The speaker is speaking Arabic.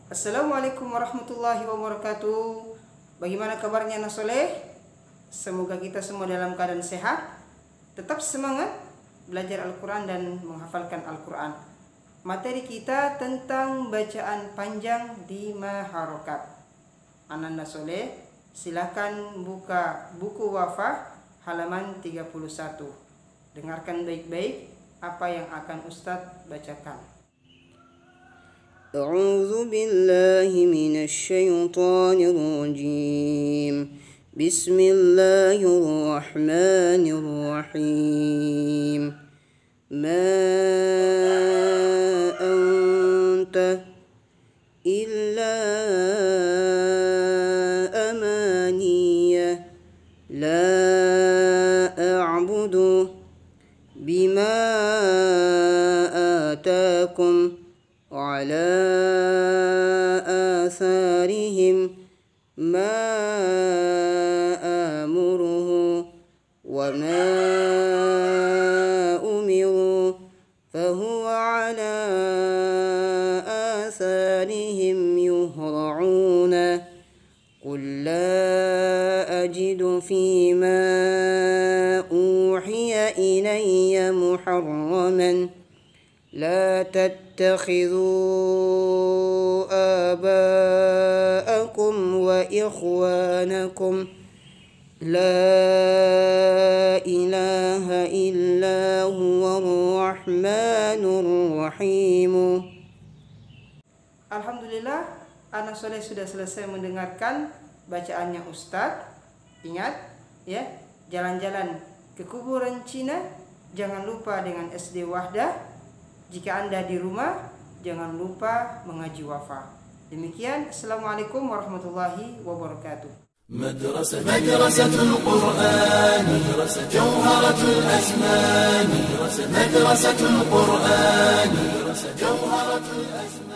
Assalamualaikum warahmatullahi wabarakatuh. Bagaimana kabarnya anak soleh? Semoga kita semua dalam keadaan sehat, tetap semangat belajar Al-Quran dan menghafalkan Al-Quran. Materi kita tentang bacaan panjang 5 harokat. Anak soleh, silakan buka buku Wafah halaman 31. Dengarkan baik-baik apa yang akan Ustadz bacakan. أعوذ بالله من الشيطان الرجيم بسم الله الرحمن الرحيم ما أنت إلا أماني لا أعبد بما آتاكم على آثارهم ما آمره وما أمروا فهو على آثارهم يهرعون قل لا أجد فيما أوحي إلي محرما لا تتخذوا آباءكم وإخوانكم لا إله إلا هو الرحمن الرحيم. Alhamdulillah, anak soleh sudah selesai mendengarkan bacaannya Ustadz. Ingat ya, jalan-jalan ke kuburan Cina jangan lupa dengan SD Wahdah. Jika Anda di rumah, jangan lupa mengaji Wafah. Demikian, Assalamualaikum warahmatullahi wabarakatuh. مدرسة القرآن جوهرة الأزمان مدرسة القرآن جوهرة الأزمان.